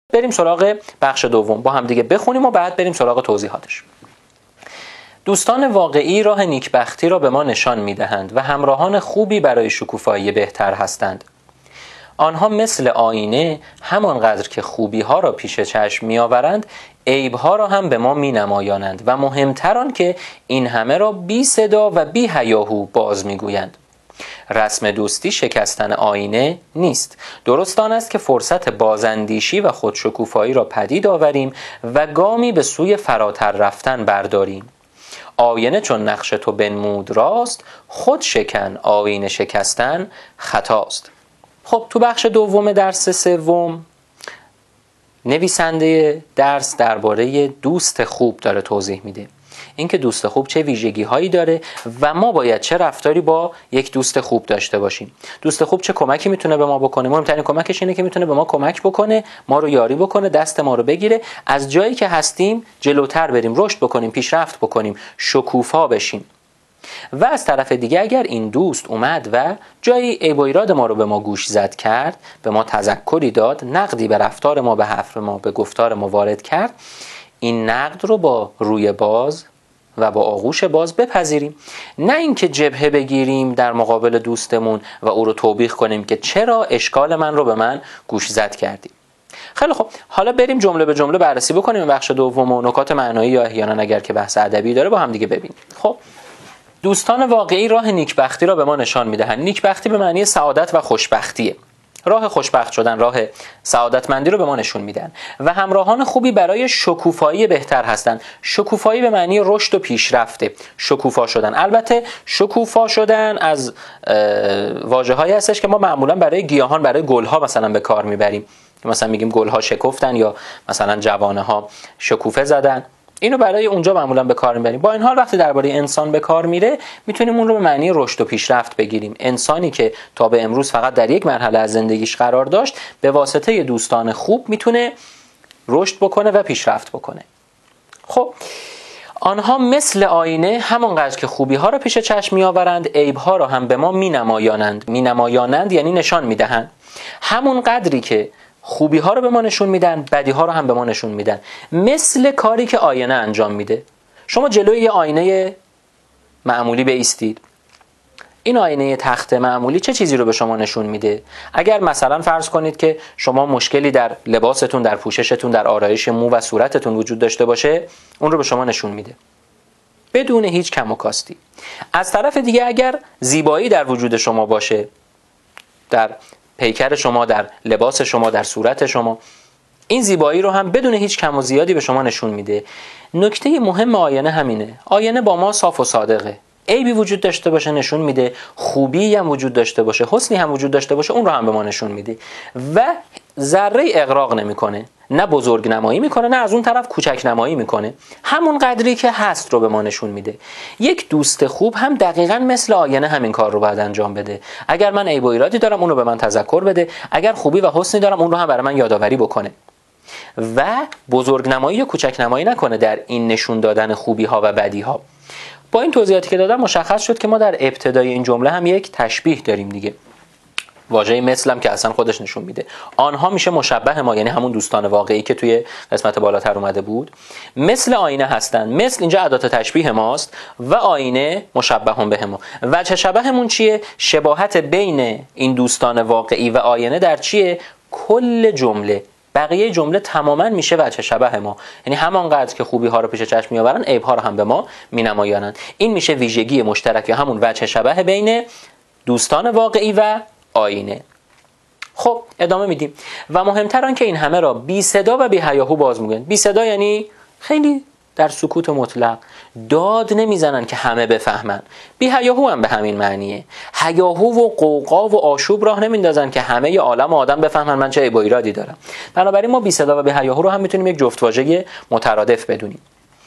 بریم سراغ بخش دوم، با هم دیگه بخونیم و بعد بریم سراغ توضیحاتش. دوستان واقعی راه نیکبختی را به ما نشان می‌دهند و همراهان خوبی برای شکوفایی بهتر هستند. آنها مثل آینه همانقدر که خوبی‌ها را پیش چشم می‌آورند، عیب‌ها را هم به ما می‌نمایانند و مهمتر آن که این همه را بی صدا و بی هیاهو باز می‌گویند. رسم دوستی شکستن آینه نیست. درست آن است که فرصت بازاندیشی و خودشکوفایی را پدید آوریم و گامی به سوی فراتر رفتن برداریم. آینه چون نقش تو بنمود راست، خود شکن آینه شکستن خطاست. خب تو بخش دوم درس سوم نویسنده درس درباره دوست خوب داره توضیح میده. اینکه دوست خوب چه ویژگی هایی داره و ما باید چه رفتاری با یک دوست خوب داشته باشیم. دوست خوب چه کمکی میتونه به ما بکنه؟ مهمترین کمکش اینه که میتونه به ما کمک بکنه، ما رو یاری بکنه، دست ما رو بگیره، از جایی که هستیم جلوتر بریم، رشد بکنیم، پیشرفت بکنیم، شکوفا بشیم. و از طرف دیگه اگر این دوست اومد و جایی عیب و ایراد ما رو به ما گوش زد کرد، به ما تذکری داد، نقدی به رفتار ما، به حرف ما، به گفتار ما وارد کرد، این نقد رو با روی باز و با آغوش باز بپذیریم. نه اینکه جبهه بگیریم در مقابل دوستمون و او رو توبیخ کنیم که چرا اشکال من رو به من گوش زد کردی. خیلی خب، حالا بریم جمله به جمله بررسی بکنیم بخش دوم و نکات معنایی یا احیانا اگر که بحث ادبی داره با هم دیگه ببینیم. خب، دوستان واقعی راه نیکبختی را به ما نشان میدهند. نیکبختی به معنی سعادت و خوشبختیه. راه خوشبخت شدن، راه سعادتمندی رو به ما نشون میدن و همراهان خوبی برای شکوفایی بهتر هستند. شکوفایی به معنی رشد و پیشرفته، شکوفا شدن. البته شکوفا شدن از واژه‌هایی هستش که ما معمولا برای گیاهان، برای گلها مثلا به کار میبریم. مثلا میگیم گلها شکفتن یا مثلا جوانه ها شکوفه زدن. اینو برای اونجا معمولا به کار میبریم. با این حال وقتی درباره انسان به کار میره میتونیم اون رو به معنی رشد و پیشرفت بگیریم. انسانی که تا به امروز فقط در یک مرحله از زندگیش قرار داشت، به واسطه دوستان خوب میتونه رشد بکنه و پیشرفت بکنه. خب، آنها مثل آینه همانقدر که خوبی ها را پیش چشم میآورند، عیب ها را هم به ما مینمایانند یعنی نشان میدهند. همون قدری که خوبی ها رو به ما نشون میدن، بدی ها رو هم به ما نشون میدن. مثل کاری که آینه انجام میده. شما جلوی یه آینه معمولی بایستید، این آینه تخت معمولی چه چیزی رو به شما نشون میده؟ اگر مثلا فرض کنید که شما مشکلی در لباستون، در پوششتون، در آرایش مو و صورتتون وجود داشته باشه، اون رو به شما نشون میده بدون هیچ کم و کاستی. از طرف دیگه اگر زیبایی در وجود شما باشه، در پیکر شما، در لباس شما، در صورت شما، این زیبایی رو هم بدون هیچ کم و زیادی به شما نشون میده. نکته مهم آینه همینه. آینه با ما صاف و صادقه. عیبی وجود داشته باشه نشون میده، خوبی هم وجود داشته باشه، حسنی هم وجود داشته باشه، اون رو هم به ما نشون میده و ذره اغراق نمیکنه. نه بزرگ نمایی میکنه، نه از اون طرف کوچک نمایی میکنه. همون قدری که هست رو به ما نشون میده. یک دوست خوب هم دقیقاً مثل آینه همین کار رو باید انجام بده. اگر من عیب و ایرادی دارم اون رو به من تذکر بده، اگر خوبی و حسنی دارم اون رو هم برای من یادآوری بکنه و بزرگ نمایی یا کوچک نمایی نکنه در این نشون دادن خوبی ها و بدی ها. با این توضیحاتی که دادم مشخص شد که ما در ابتدای این جمله هم یک تشبیه داریم دیگه. واژه مثل هم که اصلا خودش نشون میده. آنها میشه مشبه ما، یعنی همون دوستان واقعی که توی قسمت بالاتر اومده بود. مثل آینه هستن. مثل اینجا ادات تشبیه ماست و آینه مشبه هم به ما. وجه شبهمون چیه؟ شباهت بین این دوستان واقعی و آینه در چیه؟ کل جمله. بقیه جمله تماما میشه وجه شبه ما. یعنی همانقدر که خوبی ها رو پیش چشم میآورن، عیب ها رو هم به ما مینمایانند. این میشه ویژگی مشترک یا همون وجه شبه بین دوستان واقعی و آینه. خب ادامه میدیم. و مهمتر آن که این همه را بی صدا و بی هیاهو باز میگن. بی صدا یعنی خیلی در سکوت مطلق، داد نمیزنن که همه بفهمن. بی هیاهو هم به همین معنیه. هیاهو و قوقا و آشوب راه نمیندازن که همه عالم و آدم بفهمن من چه عیب و ایرادی دارم. بنابراین ما بی صدا و بی هیاهو رو هم میتونیم یک جفت واژه مترادف بدونیم.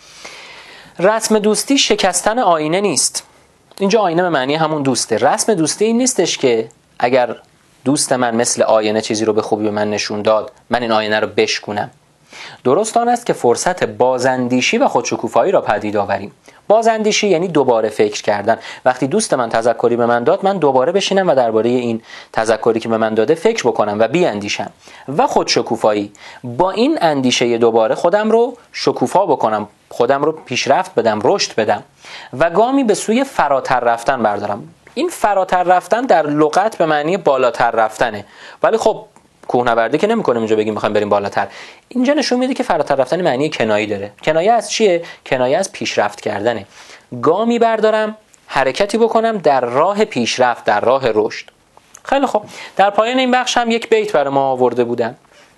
رسم دوستی شکستن آینه نیست. اینجا آینه به معنی همون دوسته. رسم دوستی این نیستش که اگر دوست من مثل آینه چیزی رو به خوبی به من نشون داد، من این آینه رو بشکنم. درست آن است که فرصت بازاندیشی و خودشکوفایی را پدید آوریم. بازاندیشی یعنی دوباره فکر کردن. وقتی دوست من تذکری به من داد، من دوباره بشینم و درباره این تذکری که به من داده فکر بکنم و بیاندیشم. و خودشکوفایی، با این اندیشه دوباره خودم رو شکوفا بکنم، خودم رو پیشرفت بدم، رشد بدم و گامی به سوی فراتر رفتن بردارم. این فراتر رفتن در لغت به معنی بالاتر رفتنه، ولی خب کوهنوردی که نمی‌کنیم اینجا بگیم می‌خوایم بریم بالاتر. اینجا نشون میده که فراتر رفتن معنی کنایی داره. کنایه از چیه؟ کنایه از پیشرفت کردنه. گامی بردارم، حرکتی بکنم در راه پیشرفت، در راه رشد. خیلی خوب. در پایان این بخش هم یک بیت برای ما آورده بودن.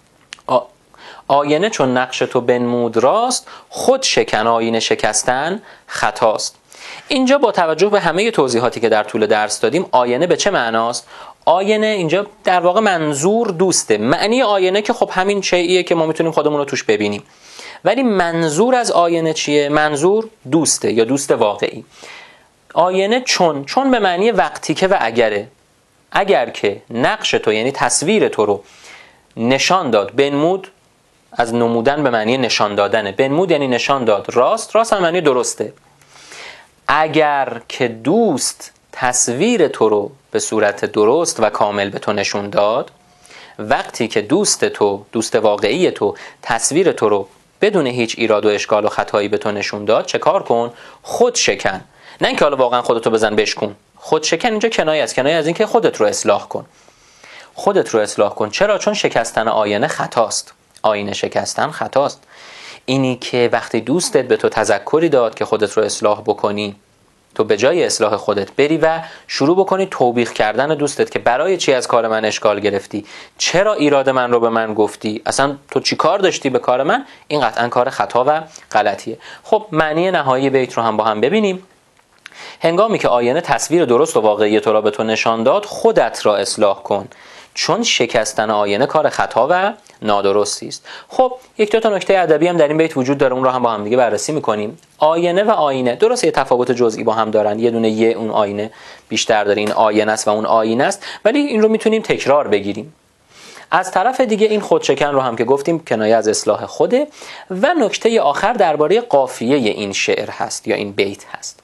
آینه چون نقش تو بنمود راست، خود شکن آینه شکستن خطاست. اینجا با توجه به همه توضیحاتی که در طول درس دادیم، آینه به چه معناست؟ آینه اینجا در واقع منظور دوسته. معنی آینه که خب همین چیزیه که ما میتونیم خودمون رو توش ببینیم، ولی منظور از آینه چیه؟ منظور دوسته یا دوست واقعی. آینه چون به معنی وقتی که و اگره. اگر که نقش تو یعنی تصویر تو رو نشان داد، بنمود از نمودن به معنی نشان دادنه، بنمود یعنی نشان داد، راست هم معنی درسته. اگر که دوست تصویر تو رو به صورت درست و کامل به تو نشون داد، وقتی که دوست واقعی تو تصویر تو رو بدون هیچ ایراد و اشکال و خطایی به تو نشون داد، چه کار کن؟ خود شکن. نه اینکه حالا واقعا خودتو بزن بشکن. خود شکن اینجا کنایه است، کنایه از اینکه خودت رو اصلاح کن. خودت رو اصلاح کن. چرا؟ چون شکستن آینه خطاست. آینه شکستن خطاست. اینی که وقتی دوستت به تو تذکری داد که خودت رو اصلاح بکنی، تو به جای اصلاح خودت بری و شروع بکنی توبیخ کردن دوستت که برای چی از کار من اشکال گرفتی، چرا ایراد من رو به من گفتی، اصلا تو چی کار داشتی به کار من، این قطعا کار خطا و غلطیه. خب معنی نهایی بیت رو هم با هم ببینیم. هنگامی که آینه تصویر درست و واقعی تو را به تو نشان داد، خودت را اصلاح کن، چون شکستن آینه کار خطا و نادرستی است. خب یک دو تا نکته ادبی هم در این بیت وجود داره، اون رو هم با هم دیگه بررسی می‌کنیم. آینه و آینه درسته یه تفاوت جزئی با هم دارن، یه دونه اون آینه بیشتر داره، این آینه است و اون آینه است، ولی این رو میتونیم تکرار بگیریم. از طرف دیگه این خودشکن رو هم که گفتیم کنایه از اصلاح خوده. و نکته آخر درباره قافیه این شعر هست یا این بیت هست.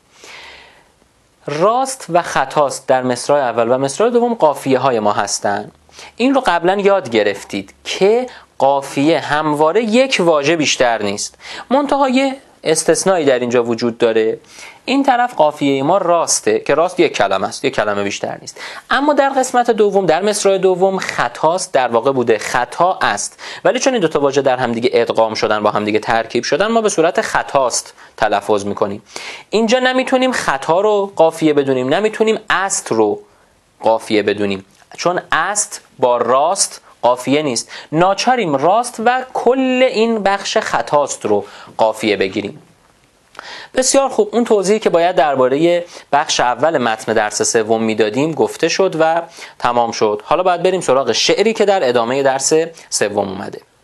راست و خطاست در مصرع اول و مصرع دوم قافیه های ما هستن. این رو قبلا یاد گرفتید که قافیه همواره یک واژه بیشتر نیست، منتها یه استثنایی در اینجا وجود داره. این طرف قافیه ما راسته که راست یک کلمه است، یک کلمه بیشتر نیست. اما در قسمت دوم، در مصرع دوم، خطاست در واقع بوده خطا است، ولی چون این دو تا واژه در هم دیگه ادغام شدن، با هم دیگه ترکیب شدن، ما به صورت خطاست تلفظ میکنیم. اینجا نمیتونیم خطا رو قافیه بدونیم، نمیتونیم است رو قافیه بدونیم، چون است با راست قافیه نیست. ناچاریم راست و کل این بخش خطاست رو قافیه بگیریم. بسیار خوب. اون توضیحی که باید درباره بخش اول متن درس سوم میدادیم گفته شد و تمام شد. حالا باید بریم سراغ شعری که در ادامه درس سوم اومده.